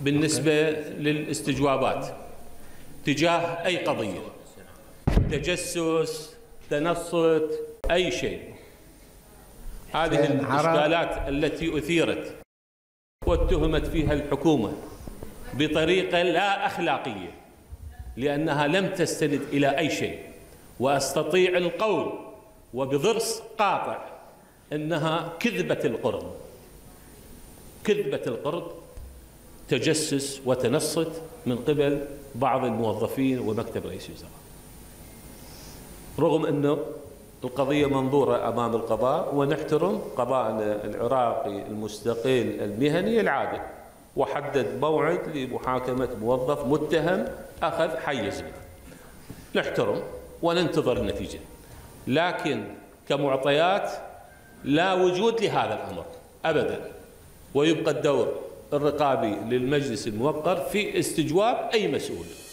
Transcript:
بالنسبة للاستجوابات تجاه أي قضية، تجسس، تنصت، أي شيء. هذه الإشكالات التي أثيرت واتهمت فيها الحكومة بطريقة لا أخلاقية، لأنها لم تستند إلى أي شيء، وأستطيع القول وبضرس قاطع أنها كذبة القرد، كذبة القرد، تجسس وتنصت من قبل بعض الموظفين ومكتب رئيس الوزراء، رغم أنه القضية منظورة أمام القضاء، ونحترم قضاءنا العراقي المستقل المهني العادل، وحدد موعد لمحاكمة موظف متهم أخذ حيز منه، نحترم وننتظر النتيجة. لكن كمعطيات لا وجود لهذا الأمر أبدا، ويبقى الدور الرقابي للمجلس الموقر في استجواب أي مسؤول.